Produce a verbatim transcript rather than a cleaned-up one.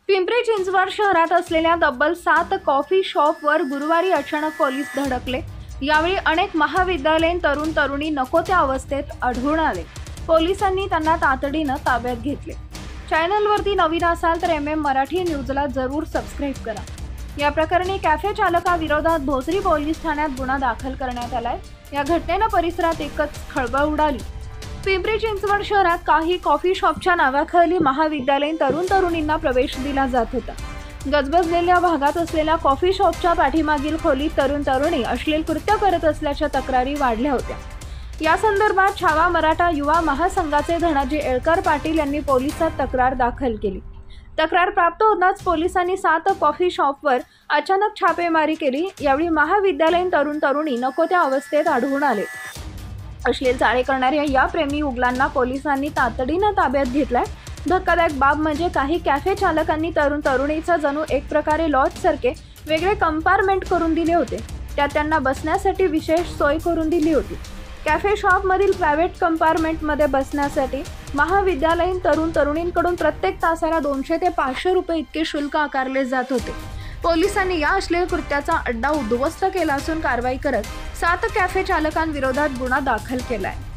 पिंपरी चिंचवड शहरात असलेल्या तब्बल सात कॉफी शॉपवर गुरुवारी अचानक पोलीस धडकले। यावेळी अनेक महाविद्यालयीन तरुण तरुणी नको त्या अवस्थेत आढळून आले। पोलिसांनी त्यांना तातडीनं ताब्यात घेतले। चॅनलवरती नवीन असाल तर एम एम मराठी न्यूजला जरूर सबस्क्राईब करा। या प्रकरणी कॅफे चालकाविरोधात भोसरी पोलीस ठाण्यात गुन्हा दाखल करण्यात आलाय। या घटनेनं परिसरात एकच खळबळ उडाली। पिंपरी चिंचवड शहरात काही कॉफी शॉपच्या नावाखाली महाविद्यालयीन तरुण तरुणींना प्रवेश दिला जात होता। गजबजलेल्या भागात असलेल्या कॉफी शॉपच्या पाठीमागील खोलीत तरुण तरुणी अश्लील कृत्य करत असल्याच्या तक्रारी वाढल्या होत्या। या संदर्भात छावा मराठा युवा महासंघाचे धनाजी येळकर पाटील यांनी पोलिसात तक्रार दाखल केली। तक्रार प्राप्त होताच पोलिसांनी सात कॉफी शॉपवर अचानक छापेमारी केली। यावेळी महाविद्यालयीन तरुण तरुणी नको त्या अवस्थेत आढळून आले। अश्लील चाळे करणाऱ्या या प्रेमी उगलांना पोलिसांनी तातडीनं ताब्यात घेतलाय। धक्कादायक बाब म्हणजे काही कॅफे चालकांनी तरुण तरुणीचा जणू एक प्रकारे लॉज सारखे वेगळे कंपार्टमेंट करून दिले होते। त्यात त्यांना बसण्यासाठी विशेष सोय करून दिली होती। कॅफे शॉपमधील प्रायव्हेट कंपार्टमेंटमध्ये बसण्यासाठी महाविद्यालयीन तरुण तरुणींकडून प्रत्येक तासाला दोनशे ते पाचशे रुपये इतके शुल्क आकारले जात होते। पोलिसांनी या अश्लील कृत्याचा अड्डा उद्ध्वस्त केला असून कारवाई करत सात कॅफे चालकांविरोधात गुन्हा दाखल केलाय।